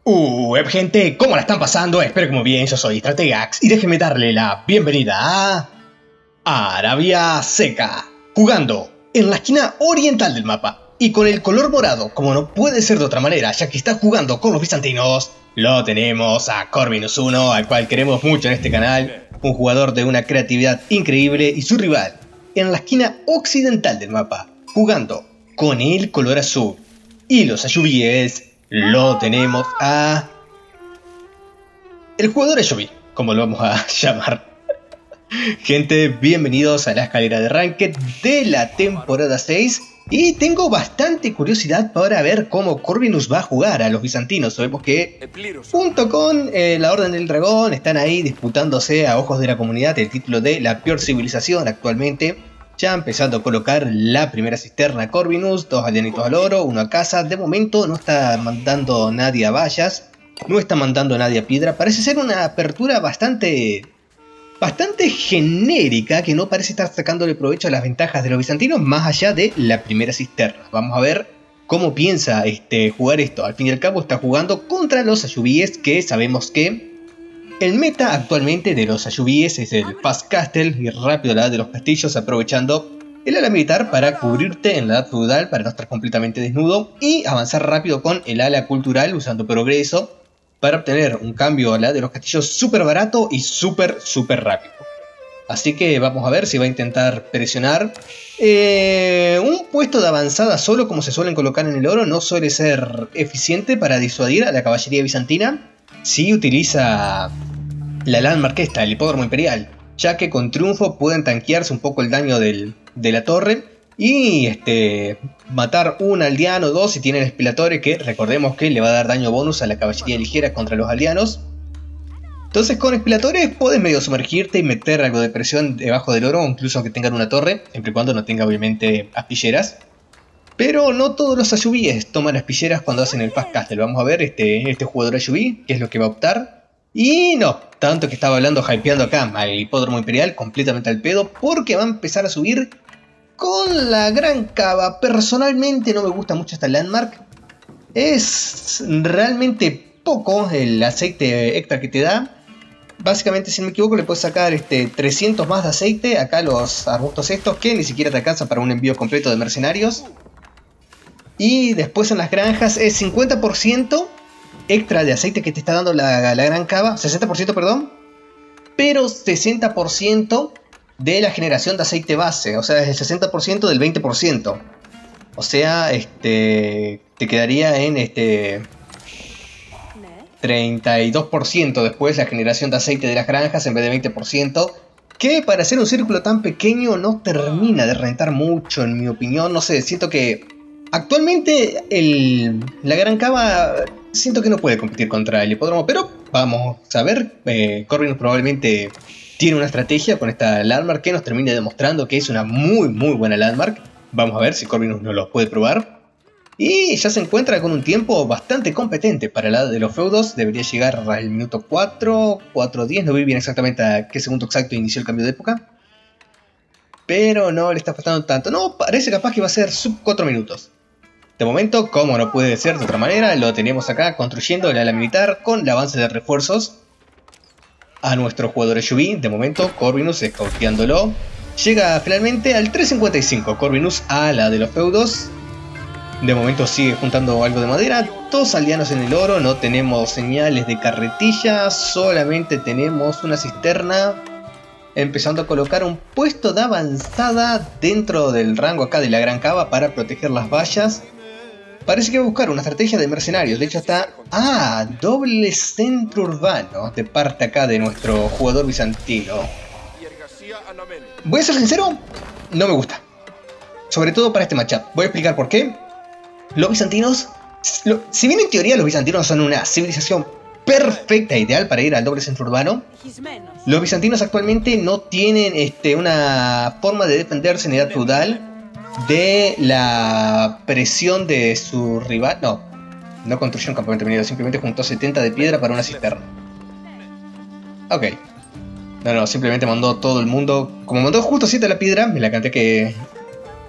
Gente, ¿cómo la están pasando? Espero que muy bien, yo soy Strategax y déjenme darle la bienvenida a Arabia Seca, jugando en la esquina oriental del mapa y con el color morado, como no puede ser de otra manera, ya que está jugando con los bizantinos. Lo tenemos a Corvinus1, al cual queremos mucho en este canal, un jugador de una creatividad increíble, y su rival en la esquina occidental del mapa, jugando con el color azul y los ayubíes. Lo tenemos a el jugador Ayubí, como lo vamos a llamar. Gente, bienvenidos a la escalera de Ranked de la temporada 6. Y tengo bastante curiosidad para ver cómo Corvinus va a jugar a los bizantinos. Sabemos que junto con la Orden del Dragón están ahí disputándose a ojos de la comunidad el título de la peor civilización actualmente. Ya empezando a colocar la primera cisterna a Corvinus, 2 alianitos al oro, 1 a casa. De momento no está mandando nadie a vallas, no está mandando nadie a piedra. Parece ser una apertura bastante genérica, que no parece estar sacándole provecho a las ventajas de los bizantinos más allá de la primera cisterna. Vamos a ver cómo piensa jugar esto. Al fin y al cabo está jugando contra los ayubíes, que sabemos que el meta actualmente de los ayubíes es el Fast Castle, y rápido la edad de los castillos, aprovechando el ala militar para cubrirte en la edad feudal para no estar completamente desnudo, y avanzar rápido con el ala cultural usando progreso para obtener un cambio a la edad de los castillos súper barato y súper rápido. Así que vamos a ver si va a intentar presionar. Un puesto de avanzada solo, como se suelen colocar en el oro, no suele ser eficiente para disuadir a la caballería bizantina. Si utiliza la landmark esta, el hipódromo imperial, ya que con triunfo pueden tanquearse un poco el daño de la torre y matar un aldeano o dos si tienen espilatores, que recordemos que le va a dar daño bonus a la caballería ligera contra los aldeanos. Entonces con espilatores puedes medio sumergirte y meter algo de presión debajo del oro, incluso aunque tengan una torre, siempre y cuando no tenga obviamente aspilleras. Pero no todos los ayubíes toman aspilleras cuando hacen el Fast Castle. Vamos a ver este jugador ayubí, qué es lo que va a optar. Y no, tanto que estaba hablando, hypeando acá al hipódromo imperial, completamente al pedo, porque va a empezar a subir con la gran cava. Personalmente no me gusta mucho esta landmark. Es realmente poco el aceite extra que te da. Básicamente, si no me equivoco, le puedes sacar 300 más de aceite acá a los arbustos estos, que ni siquiera te alcanza para un envío completo de mercenarios. Y después en las granjas es 50% extra de aceite que te está dando la gran cava, 60% perdón, pero 60% de la generación de aceite base, o sea, es el 60% del 20%. O sea, te quedaría en 32% después la generación de aceite de las granjas en vez de 20%, que para hacer un círculo tan pequeño no termina de rentar mucho, en mi opinión. No sé, siento que actualmente la gran cava siento que no puede competir contra el hipódromo, pero vamos a ver. Corvinus probablemente tiene una estrategia con esta landmark que nos termine demostrando que es una muy buena landmark. Vamos a ver si Corvinus nos lo puede probar. Y ya se encuentra con un tiempo bastante competente para la de los feudos. Debería llegar al minuto 4:10. No vi bien exactamente a qué segundo exacto inició el cambio de época, pero no le está faltando tanto. No, parece capaz que va a ser sub 4 minutos. De momento, como no puede ser de otra manera, lo tenemos acá construyendo el ala militar con el avance de refuerzos a nuestro jugador Ayubí. De momento, Corvinus escauteándolo. Llega finalmente al 3.55. Corvinus a la de los feudos. De momento sigue juntando algo de madera. 2 aldeanos en el oro. No tenemos señales de carretilla. Solamente tenemos una cisterna. Empezando a colocar un puesto de avanzada dentro del rango acá de la gran cava para proteger las vallas. Parece que va a buscar una estrategia de mercenarios. De hecho está... doble centro urbano de parte acá de nuestro jugador bizantino. Voy a ser sincero, no me gusta. Sobre todo para este matchup. Voy a explicar por qué. Los bizantinos... si bien en teoría los bizantinos son una civilización perfecta e ideal para ir al doble centro urbano, los bizantinos actualmente no tienen una forma de defenderse en edad feudal de la presión de su rival. No construyó un campamento minero, simplemente juntó 70 de piedra para una cisterna. Ok. No, simplemente mandó todo el mundo. Como mandó justo 7 de la piedra, me la canté que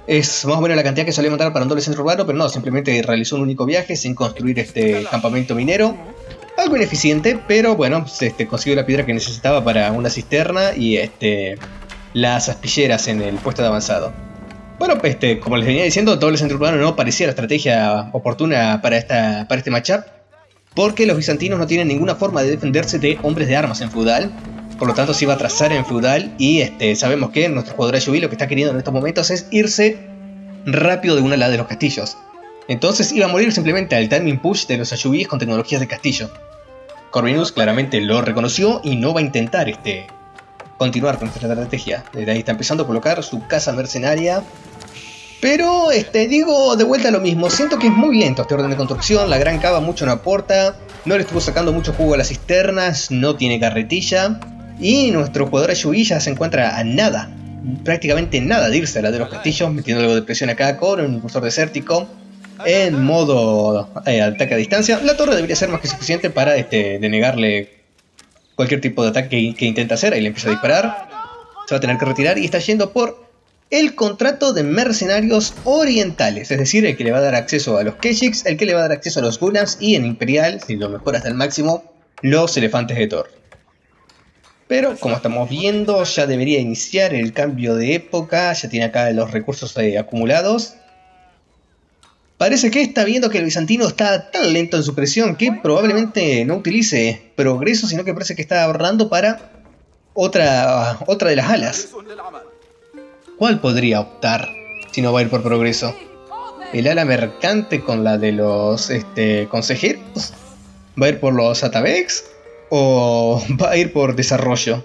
Es más o menos la cantidad que solía mandar para un doble centro urbano, pero no, simplemente realizó un único viaje sin construir este campamento minero. Algo ineficiente, pero bueno, consiguió la piedra que necesitaba para una cisterna y las aspilleras en el puesto de avanzado. Bueno, como les venía diciendo, doble centro urbano no parecía la estrategia oportuna para este matchup, porque los bizantinos no tienen ninguna forma de defenderse de hombres de armas en feudal. Por lo tanto se iba a trazar en feudal y sabemos que nuestro jugador Ayubí lo que está queriendo en estos momentos es irse rápido de una ala de los castillos. Entonces iba a morir simplemente al timing push de los Ayubíes con tecnologías de castillo. Corvinus claramente lo reconoció y no va a intentar continuar con esta estrategia. Desde ahí está empezando a colocar su casa mercenaria. Pero digo de vuelta lo mismo, siento que es muy lento este orden de construcción, la gran cava mucho no aporta, no le estuvo sacando mucho jugo a las cisternas, no tiene carretilla. Y nuestro jugador Ayubí ya se encuentra a nada, prácticamente nada de irse a la de los castillos, metiendo algo de presión acá con un impulsor desértico en modo ataque a distancia. La torre debería ser más que suficiente para denegarle cualquier tipo de ataque que intenta hacer. Ahí le empieza a disparar, se va a tener que retirar y está yendo por el contrato de mercenarios orientales, es decir, el que le va a dar acceso a los Keshiks, el que le va a dar acceso a los Gulams y en Imperial, si lo mejora hasta el máximo, los elefantes de Thor. Pero como estamos viendo, ya debería iniciar el cambio de época, ya tiene acá los recursos acumulados. Parece que está viendo que el bizantino está tan lento en su presión que probablemente no utilice progreso, sino que parece que está ahorrando para otra de las alas. ¿Cuál podría optar si no va a ir por progreso? ¿El ala mercante con la de los consejeros? ¿Va a ir por los Atabex? ¿O va a ir por desarrollo?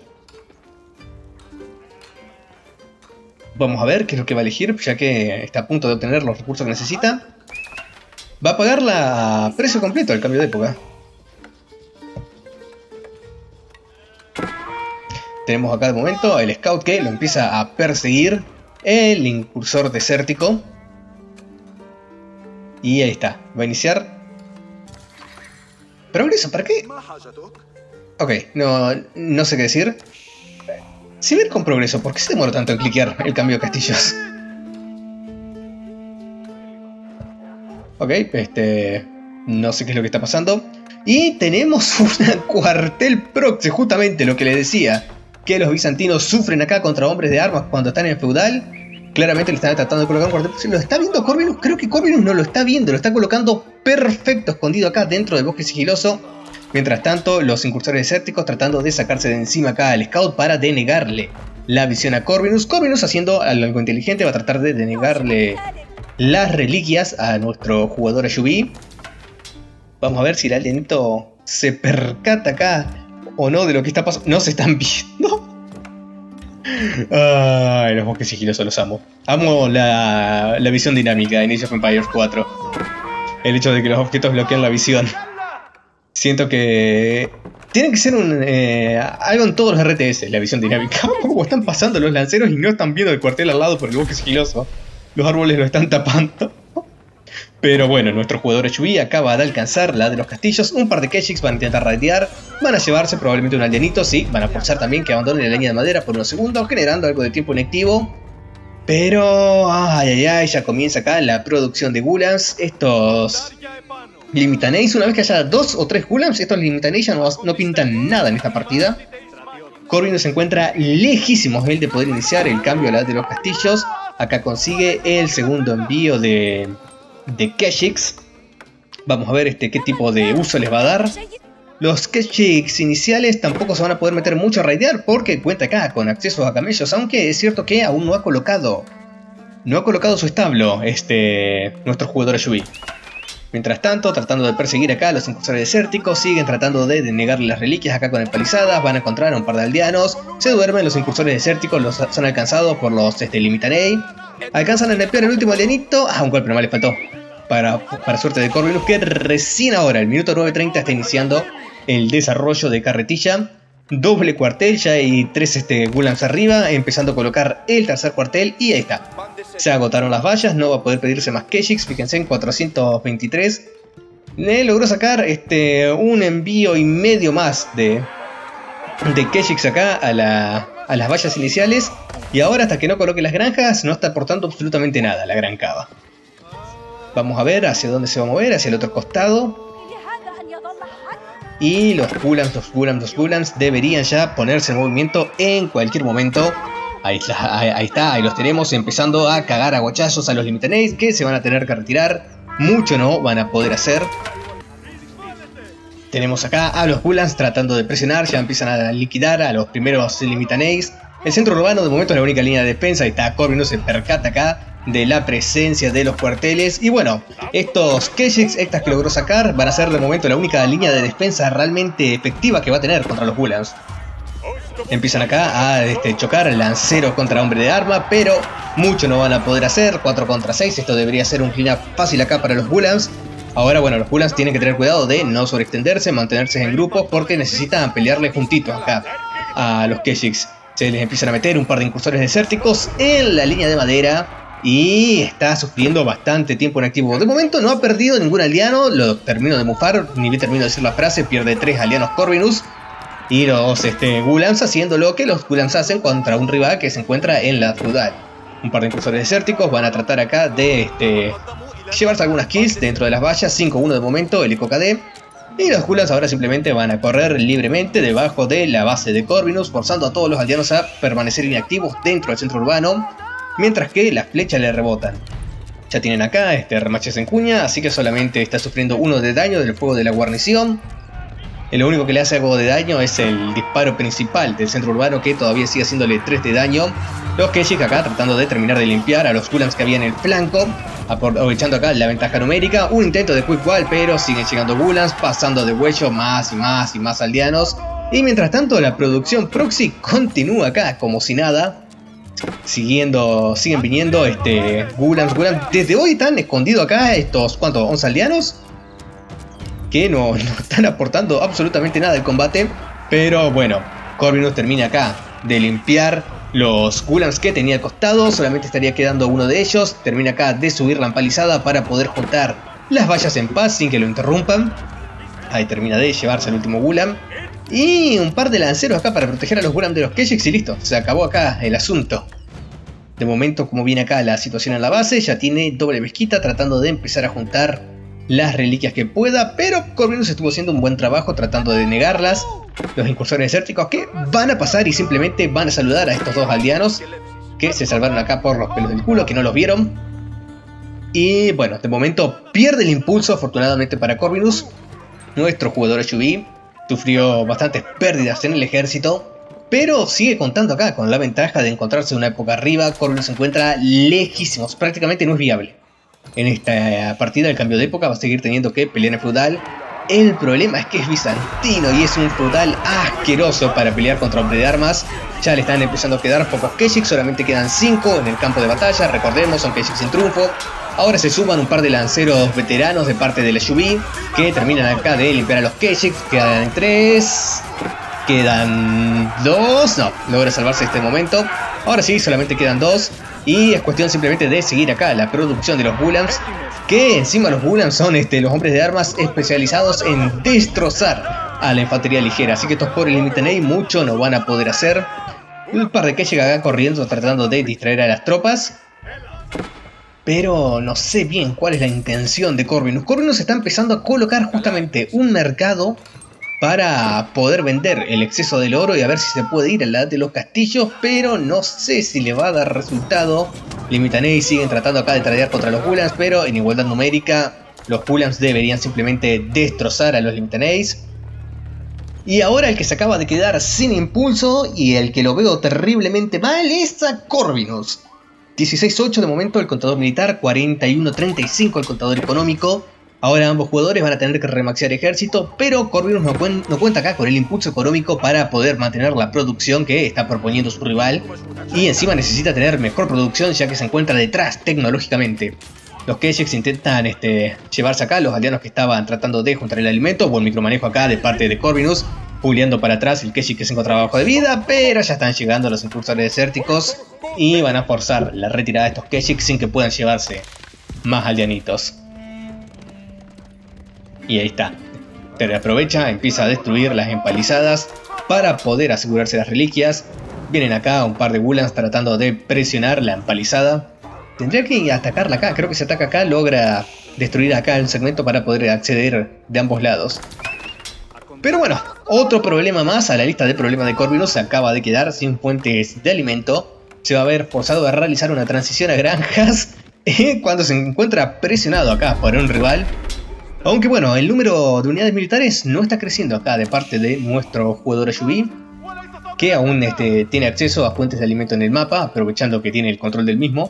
Vamos a ver qué es lo que va a elegir, ya que está a punto de obtener los recursos que necesita. Va a pagarla a precio completo el cambio de época. Tenemos acá de momento el scout que lo empieza a perseguir, el incursor desértico. Y ahí está, va a iniciar. ¿Progreso? ¿Para qué? Ok, no sé qué decir. Si ver con progreso, ¿por qué se demora tanto en cliquear el cambio de castillos? Ok, no sé qué es lo que está pasando. Y tenemos un cuartel proxy, justamente lo que les decía. Que los bizantinos sufren acá contra hombres de armas cuando están en feudal. Claramente le están tratando de colocar un cuartel proxy. ¿Lo está viendo Corvinus? Creo que Corvinus no lo está viendo. Lo está colocando perfecto, escondido acá dentro del bosque sigiloso. Mientras tanto, los incursores desérticos tratando de sacarse de encima acá al scout para denegarle la visión a Corvinus. Corvinus, haciendo algo inteligente, va a tratar de denegarle las reliquias a nuestro jugador Ayubí. Vamos a ver si el aliento se percata acá o no de lo que está pasando. No se están viendo. Ay, los bosques sigilosos los amo. Amo la visión dinámica en Age of Empires 4. El hecho de que los objetos bloquean la visión. Siento que tiene que ser algo en todos los RTS, la visión dinámica. Como están pasando los lanceros y no están viendo el cuartel al lado por el bosque sigiloso. Los árboles lo están tapando. Pero bueno, nuestro jugador Ayubí acaba de alcanzar la de los castillos. Un par de Keshiks van a intentar raidear. Van a llevarse probablemente un aldeanito. Sí, van a forzar también que abandonen la leña de madera por unos segundos, generando algo de tiempo inactivo. Pero ya comienza acá la producción de Gulams. Estos Limitaneis, una vez que haya 2 o 3 Gulams, estos Limitaneis ya no pintan nada en esta partida. Corvinus se encuentra lejísimos él de poder iniciar el cambio a la de los castillos. Acá consigue el segundo envío de Keshiks. Vamos a ver qué tipo de uso les va a dar. Los Keshiks iniciales tampoco se van a poder meter mucho a raidear porque cuenta acá con acceso a camellos, aunque es cierto que aún no ha colocado su establo nuestro jugador Ayubí. Mientras tanto, tratando de perseguir acá a los incursores desérticos, siguen tratando de denegarle las reliquias acá con empalizadas, van a encontrar a un par de aldeanos, se duermen los incursores desérticos, son alcanzados por los Limitanei, alcanzan a nepear el último aldeanito, un golpe nomás le faltó, para suerte de Corvinus, que recién ahora, el minuto 9:30, está iniciando el desarrollo de carretilla. Doble cuartel, ya hay 3 Gulams arriba, empezando a colocar el tercer cuartel y ahí está. Se agotaron las vallas, no va a poder pedirse más Keshiks, fíjense en 423. Le logró sacar un envío y medio más de Keshiks acá a a las vallas iniciales. Y ahora, hasta que no coloque las granjas, no está aportando absolutamente nada la Gran Cava. Vamos a ver hacia dónde se va a mover, hacia el otro costado. Y los Ghulams deberían ya ponerse en movimiento en cualquier momento. Ahí está, ahí los tenemos empezando a cagar a guachazos a los Limitanei, que se van a tener que retirar. Mucho no van a poder hacer. Tenemos acá a los Ghulams tratando de presionar, ya empiezan a liquidar a los primeros Limitanei. El centro urbano de momento es la única línea de defensa. Ahí está, Corvinus se percata acá de la presencia de los cuarteles. Y bueno, estos Keshiks extras que logró sacar van a ser de momento la única línea de defensa realmente efectiva que va a tener contra los Ghulams. Empiezan acá a chocar lanceros contra hombre de arma, pero mucho no van a poder hacer. 4 contra 6, esto debería ser un clean up fácil acá para los Ghulams. Ahora bueno, los Ghulams tienen que tener cuidado de no sobreextenderse, mantenerse en grupos, porque necesitan pelearle juntitos acá a los Keshiks. Se les empiezan a meter un par de incursores desérticos en la línea de madera y está sufriendo bastante tiempo en activo. De momento no ha perdido ningún aldeano, lo termino de mufar, ni bien termino de decir la frase, pierde 3 aldeanos Corvinus. Y los Ghulams haciendo lo que los Ghulams hacen contra un rival que se encuentra en la feudal. Un par de incursores desérticos van a tratar acá de llevarse algunas kills dentro de las vallas. 5-1 de momento, el Eco KD. Y los Ghulams ahora simplemente van a correr libremente debajo de la base de Corvinus, forzando a todos los aldeanos a permanecer inactivos dentro del centro urbano, mientras que las flechas le rebotan. Ya tienen acá remaches en cuña, así que solamente está sufriendo 1 de daño del fuego de la guarnición. Lo único que le hace algo de daño es el disparo principal del centro urbano, que todavía sigue haciéndole 3 de daño. Los Keshiks acá tratando de terminar de limpiar a los Ghulams que había en el flanco, aprovechando acá la ventaja numérica. Un intento de quick wall, pero siguen llegando Ghulams, pasando de huello más y más aldeanos. Y mientras tanto la producción proxy continúa acá como si nada. Siguen viniendo Ghulams. Desde hoy están escondidos acá estos, ¿cuántos? 11 aldeanos, que no están aportando absolutamente nada al combate. Pero bueno, Corvinus termina acá de limpiar los Ghulams que tenía al costado. Solamente estaría quedando uno de ellos. Termina acá de subir la empalizada para poder juntar las vallas en paz sin que lo interrumpan. Ahí termina de llevarse al último Ghulam. Y un par de lanceros acá para proteger a los Ghulams de los Keshiks y listo. Se acabó acá el asunto. De momento, como viene acá la situación en la base, ya tiene doble mezquita tratando de empezar a juntar las reliquias que pueda, pero Corvinus estuvo haciendo un buen trabajo tratando de negarlas. Los incursores desérticos que van a pasar y simplemente van a saludar a estos dos aldeanos que se salvaron acá por los pelos del culo, que no los vieron. Y bueno, de momento pierde el impulso afortunadamente para Corvinus. Nuestro jugador HUB sufrió bastantes pérdidas en el ejército, pero sigue contando acá con la ventaja de encontrarse una época arriba. Corvinus se encuentra lejísimos, prácticamente no es viable. En esta partida el cambio de época va a seguir teniendo que pelear en feudal. El problema es que es bizantino y es un feudal asqueroso para pelear contra hombre de armas. Ya le están empezando a quedar pocos Keshiks, solamente quedan 5 en el campo de batalla. Recordemos, son Keshiks sin triunfo. Ahora se suman un par de lanceros veteranos de parte del HUB que terminan acá de limpiar a los Keshiks. Quedan 3, quedan 2, no, logra salvarse este momento. Ahora sí, solamente quedan 2. Y es cuestión simplemente de seguir acá la producción de los Ghulams, que encima los Ghulams son los hombres de armas especializados en destrozar a la infantería ligera. Así que estos pobres Limitanei mucho no van a poder hacer. Un par de que llega acá corriendo tratando de distraer a las tropas, pero no sé bien cuál es la intención de Corvinus. Corvinus está empezando a colocar justamente un mercado para poder vender el exceso del oro y a ver si se puede ir a la de los castillos, pero no sé si le va a dar resultado. Limitanei siguen tratando acá de tradear contra los Ghulams, pero en igualdad numérica los Ghulams deberían simplemente destrozar a los Limitanei. Y ahora el que se acaba de quedar sin impulso y el que lo veo terriblemente mal es a Corvinus. 16-8 de momento el contador militar, 41-35 el contador económico. Ahora ambos jugadores van a tener que remaxear ejército, pero Corvinus no cuenta acá con el impulso económico para poder mantener la producción que está proponiendo su rival. Y encima necesita tener mejor producción ya que se encuentra detrás tecnológicamente. Los Keshiks intentan llevarse acá a los aldeanos que estaban tratando de juntar el alimento. Buen micromanejo acá de parte de Corvinus, puleando para atrás el Keshik que se encontraba bajo de vida, pero ya están llegando los impulsores desérticos y van a forzar la retirada de estos Keshik sin que puedan llevarse más aldeanitos. Y ahí está. Te aprovecha, empieza a destruir las empalizadas para poder asegurarse las reliquias. Vienen acá un par de Gulans tratando de presionar la empalizada. Tendría que atacarla acá, creo que si ataca acá logra destruir acá el segmento para poder acceder de ambos lados. Pero bueno, otro problema más a la lista de problemas de Corvinus. Se acaba de quedar sin fuentes de alimento. Se va a ver forzado a realizar una transición a granjas cuando se encuentra presionado acá por un rival. Aunque bueno, el número de unidades militares no está creciendo acá de parte de nuestro jugador Ayubí, que aún tiene acceso a fuentes de alimento en el mapa, aprovechando que tiene el control del mismo.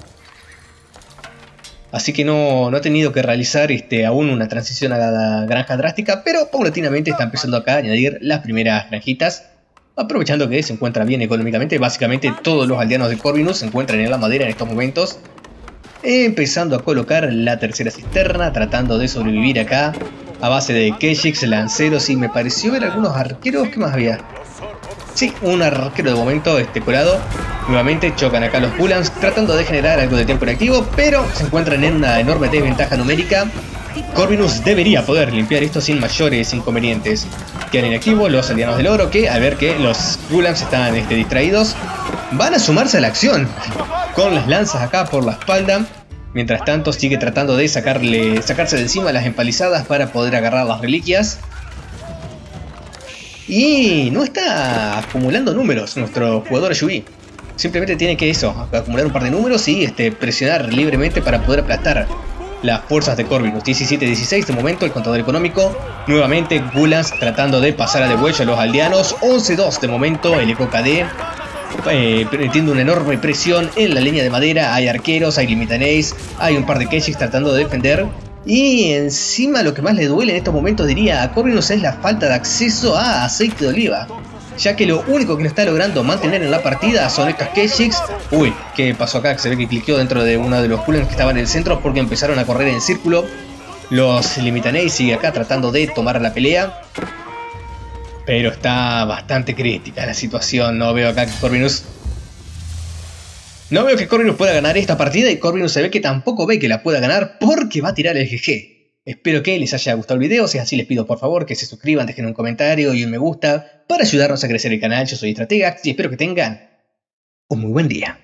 Así que no ha tenido que realizar aún una transición a la granja drástica, pero paulatinamente está empezando acá a añadir las primeras granjitas, aprovechando que se encuentra bien económicamente. Básicamente todos los aldeanos de Corvinus se encuentran en la madera en estos momentos, empezando a colocar la tercera cisterna, tratando de sobrevivir acá a base de Keshix, lanceros, y me pareció ver algunos arqueros. ¿Qué más había? Sí, un arquero de momento colado. Nuevamente chocan acá los Gulans tratando de generar algo de tiempo inactivo, pero se encuentran en una enorme desventaja numérica. Corvinus debería poder limpiar esto sin mayores inconvenientes. Quedan inactivos los aldeanos del oro, que al ver que los Gulans están distraídos, van a sumarse a la acción con las lanzas acá por la espalda. Mientras tanto sigue tratando de sacarse de encima las empalizadas para poder agarrar las reliquias. Y no está acumulando números nuestro jugador Ayubí. Simplemente tiene que acumular un par de números y presionar libremente para poder aplastar las fuerzas de Corvinus. 17-16 de momento el contador económico. Nuevamente Gulans tratando de pasar a de vuelta a los aldeanos. 11-2 de momento el Eco KD. Metiendo una enorme presión en la línea de madera. Hay arqueros, hay limitaneis, hay un par de Keshix tratando de defender. Y encima lo que más le duele en estos momentos, diría, a Corvinus es la falta de acceso a aceite de oliva, ya que lo único que no está logrando mantener en la partida son estas Keshix. Uy, ¿qué pasó acá? Que se ve que cliqueó dentro de uno de los Gulans que estaban en el centro, porque empezaron a correr en círculo. Los Limitaneis sigue acá tratando de tomar la pelea, pero está bastante crítica la situación. No veo acá que Corvinus pueda ganar esta partida, y Corvinus se ve que tampoco ve que la pueda ganar porque va a tirar el GG. Espero que les haya gustado el video. Si es así, les pido por favor que se suscriban, dejen un comentario y un me gusta para ayudarnos a crecer el canal. Yo soy Strategax y espero que tengan un muy buen día.